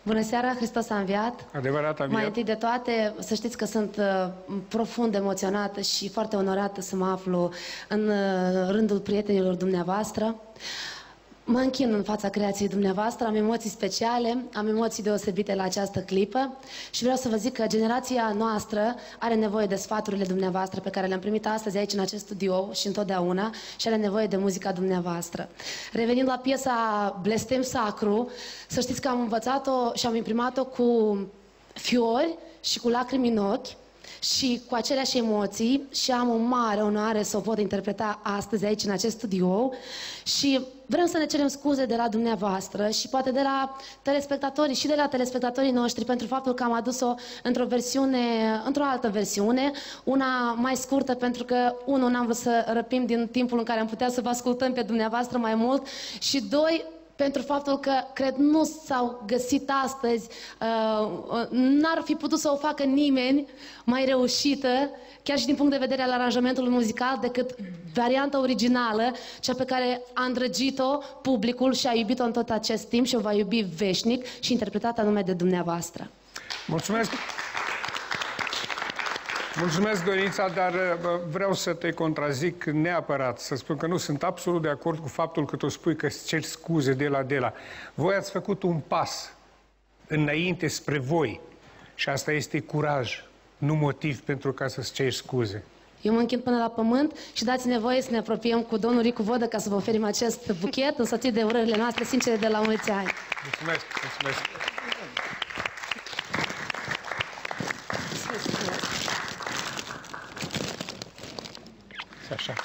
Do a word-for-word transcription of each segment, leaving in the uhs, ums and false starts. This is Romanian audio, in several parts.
Bună seara, Hristos a înviat. Adevărat a înviat. Mai întâi de toate, să știți că sunt uh, profund emoționată și foarte onorată să mă aflu în uh, rândul prietenilor dumneavoastră. Mă închin în fața creației dumneavoastră, am emoții speciale, am emoții deosebite la această clipă și vreau să vă zic că generația noastră are nevoie de sfaturile dumneavoastră pe care le-am primit astăzi aici în acest studio și întotdeauna și are nevoie de muzica dumneavoastră. Revenind la piesa Blestem Sacru, să știți că am învățat-o și am imprimat-o cu fiori și cu lacrimi în ochi și cu aceleași emoții și am o mare onoare să o pot interpreta astăzi aici în acest studio și vrem să ne cerem scuze de la dumneavoastră și poate de la telespectatorii și de la telespectatorii noștri pentru faptul că am adus-o într-o versiune, într-o altă versiune, una mai scurtă pentru că, unul, n-am vrut să răpim din timpul în care am putea să vă ascultăm pe dumneavoastră mai mult și, doi, pentru faptul că, cred, nu s-au găsit astăzi, uh, n-ar fi putut să o facă nimeni mai reușită, chiar și din punct de vedere al aranjamentului muzical, decât varianta originală, cea pe care a îndrăgit-o publicul și a iubit-o în tot acest timp și o va iubi veșnic și interpretată anume de dumneavoastră. Mulțumesc! Mulțumesc, Dorița, dar vreau să te contrazic neapărat, să spun că nu sunt absolut de acord cu faptul că tu spui că îți ceri scuze de la de la. Voi ați făcut un pas înainte spre voi și asta este curaj, nu motiv pentru ca să-ți ceri scuze. Eu mă închin până la pământ și dați-ne voie să ne apropiem cu domnul Ricu Vodă ca să vă oferim acest buchet însoțit de urările noastre sincere de la mulți ani. Mulțumesc, mulțumesc. Așa.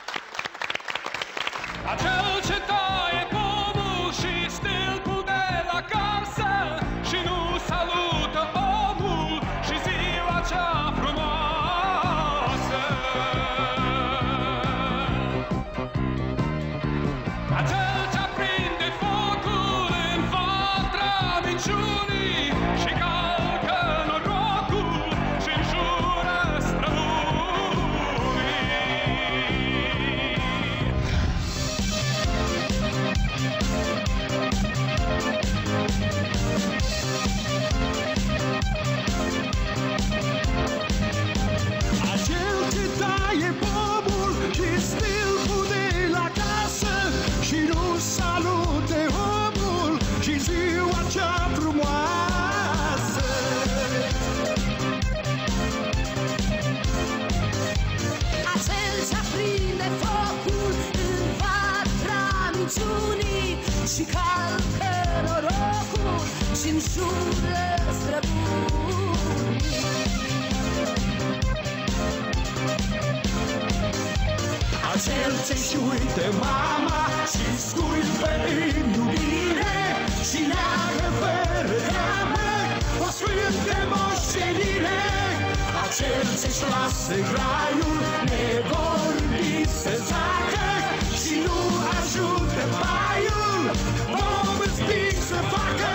Acel ce taie pomul și stâlpul de la casă și nu salută omul și ziua cea frumoasă. Acel ce aprinde focul în vatra minciunii și calcă norocul și înjură străbunii. Acel ce taie pomul și stâlpul de la casă și nu salute omul și ziua cea frumoasă. Acel ce aprinde focul în vatra minciunii și calcă norocul și înjură străbunii. Acel ce-și uită mama și scuipă în iubire și neagă fără teamă o sfântă moștenire. Acel ce-și lasă graiul nevorbit să zacă și nu ajută baiul om împing să facă.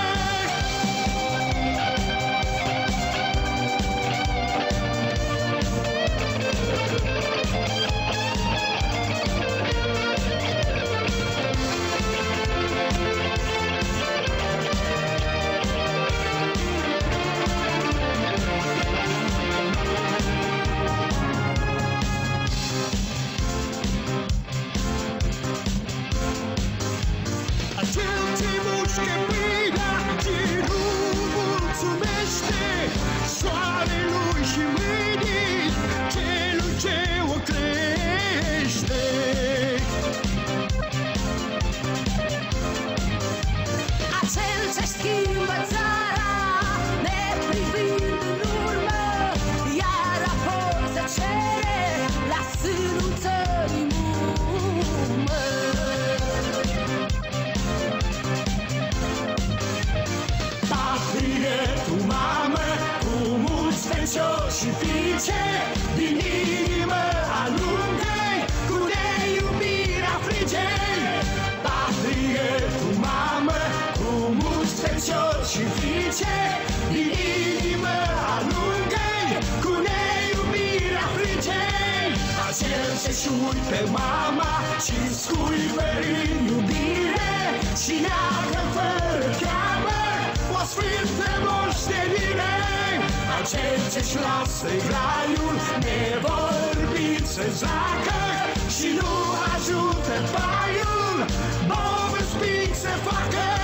Acel ce mușcă mâina și nu mulțumește soarelui și mâinii celui ce o crește. Acel ce schimbă țara neprivind în urmă, iar apoi se cere la sânul țării mumă. Patrietul mamă cu mulți fecioși și fiice din inimă alungă-i cu neiubirea frigei. Patrietul mamă cu mulți fecioși și fiice din inimă alungă-i cu neiubirea frigei. Acel ce-și uită mama și-mi scuipă în iubire și neagă fără teamă o Cel ce-și lasă graiul nevorbit să zacă și nu ajută baiul, Bobă spic să facă